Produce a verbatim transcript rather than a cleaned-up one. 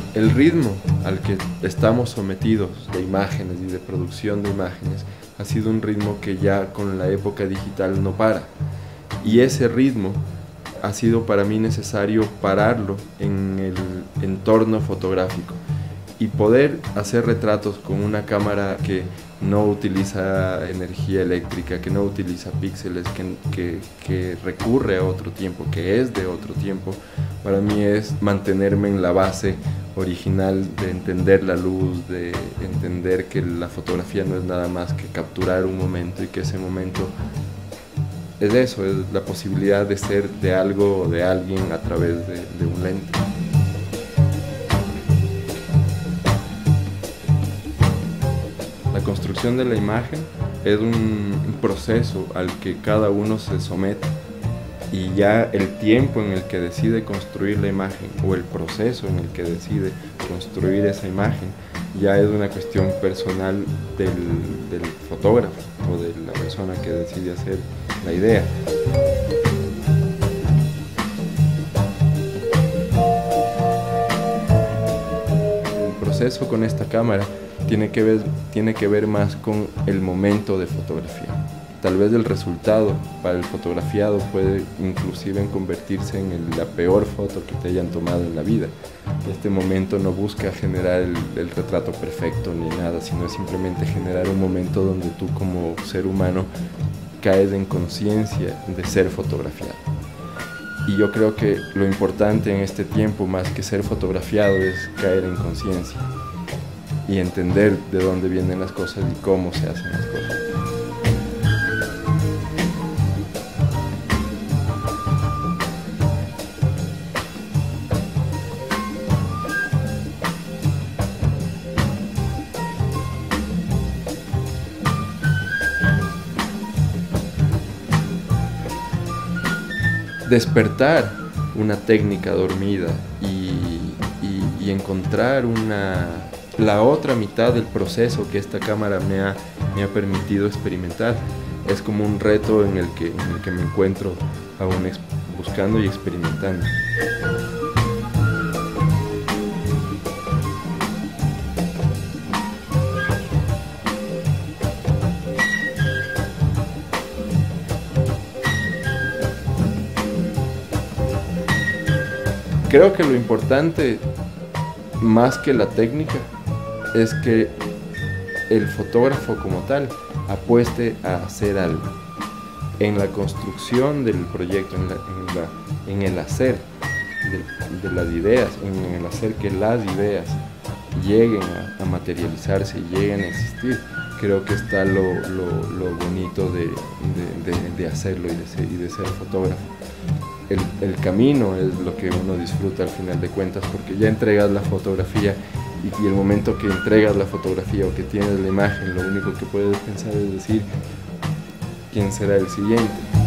el ritmo al que estamos sometidos de imágenes y de producción de imágenes ha sido un ritmo que ya con la época digital no para. Y ese ritmo ha sido para mí necesario pararlo en el entorno fotográfico y poder hacer retratos con una cámara que no utiliza energía eléctrica, que no utiliza píxeles, que, que, que recurre a otro tiempo, que es de otro tiempo. Para mí es mantenerme en la base original de entender la luz, de entender que la fotografía no es nada más que capturar un momento y que ese momento es eso, es la posibilidad de ser de algo o de alguien a través de, de un lente. La construcción de la imagen es un, un proceso al que cada uno se somete y ya el tiempo en el que decide construir la imagen o el proceso en el que decide construir esa imagen ya es una cuestión personal del, del fotógrafo o de la persona que decide hacer la idea. El proceso con esta cámara tiene que ver, tiene que ver más con el momento de fotografía. Tal vez el resultado para el fotografiado puede inclusive convertirse en el, la peor foto que te hayan tomado en la vida. Este momento no busca generar el, el retrato perfecto ni nada, sino es simplemente generar un momento donde tú como ser humano caes en conciencia de ser fotografiado. Y yo creo que lo importante en este tiempo, más que ser fotografiado, es caer en conciencia y entender de dónde vienen las cosas y cómo se hacen las cosas. Despertar una técnica dormida y, y, y encontrar una, la otra mitad del proceso que esta cámara me ha, me ha permitido experimentar. Es como un reto en el que, en el que me encuentro aún buscando y experimentando. Creo que lo importante, más que la técnica, es que el fotógrafo como tal apueste a hacer algo. En la construcción del proyecto, en, la, en, la, en el hacer de, de las ideas, en el hacer que las ideas lleguen a, a materializarse y lleguen a existir, creo que está lo, lo, lo bonito de, de, de, de hacerlo y de ser, y de ser fotógrafo. El, el camino es lo que uno disfruta al final de cuentas, porque ya entregas la fotografía y, y el momento que entregas la fotografía o que tienes la imagen, lo único que puedes pensar es decir, ¿quién será el siguiente?